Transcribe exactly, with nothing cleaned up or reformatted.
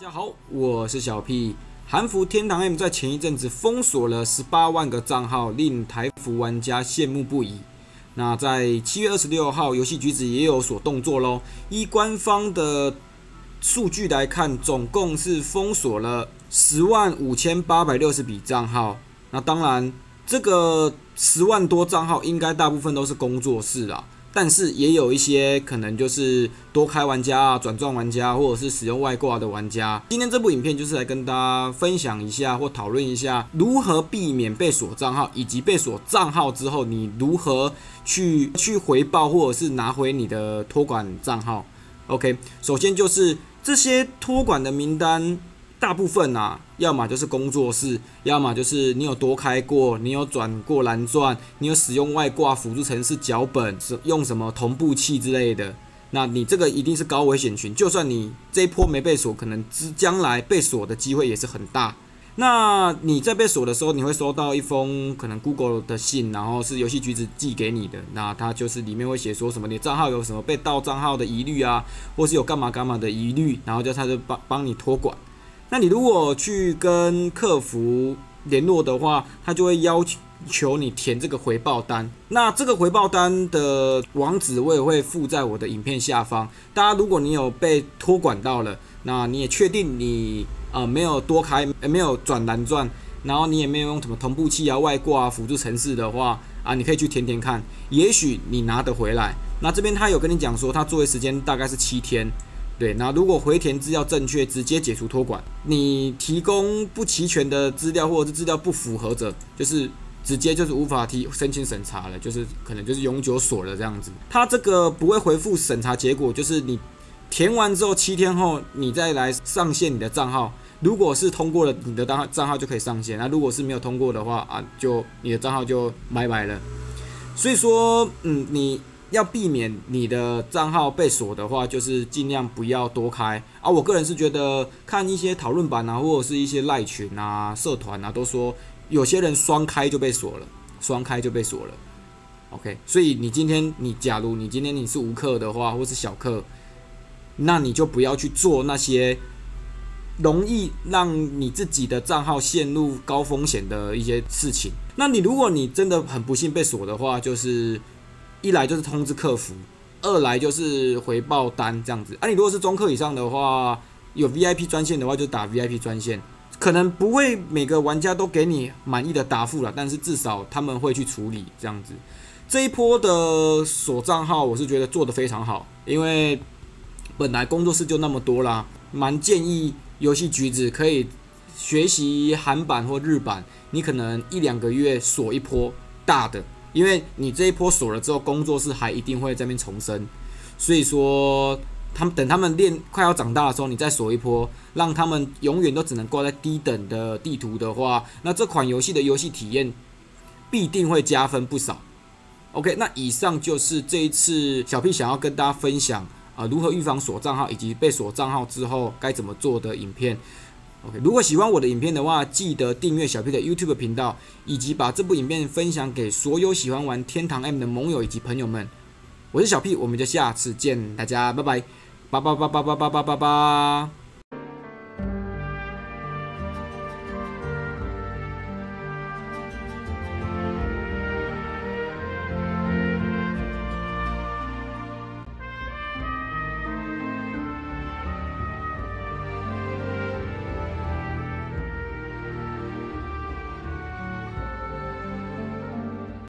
大家好，我是小 P。韩服天堂 M 在前一阵子封锁了十八万个账号，令台服玩家羡慕不已。那在七月二十六号，游戏橘子也有所动作咯。依官方的数据来看，总共是封锁了十万五千八百六十笔账号。那当然，这个十万多账号应该大部分都是工作室啦。但是也有一些可能就是多开玩家啊、转账玩家，或者是使用外挂的玩家。今天这部影片就是来跟大家分享一下或讨论一下如何避免被锁账号，以及被锁账号之后你如何去去回报或者是拿回你的托管账号。OK， 首先就是这些托管的名单。大部分啊，要么就是工作室，要么就是你有多开过，你有转过蓝钻，你有使用外挂辅助程式脚本，用什么同步器之类的。那你这个一定是高危险群，就算你这一波没被锁，可能将来被锁的机会也是很大。那你在被锁的时候，你会收到一封可能 Google 的信，然后是游戏橘子寄给你的。那它就是里面会写说什么你账号有什么被盗账号的疑虑啊，或是有干嘛干嘛的疑虑，然后就他就帮帮你托管。那你如果去跟客服联络的话，他就会要求你填这个回报单。那这个回报单的网址我也会附在我的影片下方。大家如果你有被托管到了，那你也确定你呃没有多开，没有转蓝钻，然后你也没有用什么同步器啊、外挂啊、辅助程式的话啊，你可以去填填看，也许你拿得回来。那这边他有跟你讲说，他作业时间大概是七天。对，那如果回填资料正确，直接解除托管。你提供不齐全的资料，或者是资料不符合者，就是直接就是无法提申请审查了，就是可能就是永久锁了这样子。他这个不会回复审查结果，就是你填完之后七天后，你再来上线你的账号。如果是通过了，你的账号就可以上线；那如果是没有通过的话啊，就你的账号就拜拜了。所以说，嗯，你。要避免你的账号被锁的话，就是尽量不要多开啊。我个人是觉得看一些讨论版啊，或者是一些赖群啊、社团啊，都说有些人双开就被锁了，双开就被锁了。OK， 所以你今天你假如你今天你是无氪的话，或是小氪，那你就不要去做那些容易让你自己的账号陷入高风险的一些事情。那你如果你真的很不幸被锁的话，就是一来就是通知客服，二来就是回报单这样子。啊，你如果是中氪以上的话，有 V I P 专线的话，就打 V I P 专线。可能不会每个玩家都给你满意的答复啦，但是至少他们会去处理这样子。这一波的锁账号，我是觉得做得非常好，因为本来工作室就那么多啦，蛮建议游戏橘子可以学习韩版或日版，你可能一两个月锁一波大的。因为你这一波锁了之后，工作室还一定会在那边重生，所以说他们等他们练快要长大的时候，你再锁一波，让他们永远都只能挂在低等的地图的话，那这款游戏的游戏体验必定会加分不少。OK， 那以上就是这一次小 P 想要跟大家分享啊、呃、如何预防锁账号以及被锁账号之后该怎么做的影片。OK， 如果喜欢我的影片的话，记得订阅小 P 的 YouTube 频道，以及把这部影片分享给所有喜欢玩天堂 M 的盟友以及朋友们。我是小 P， 我们就下次见，大家拜拜，拜拜拜拜拜拜拜拜。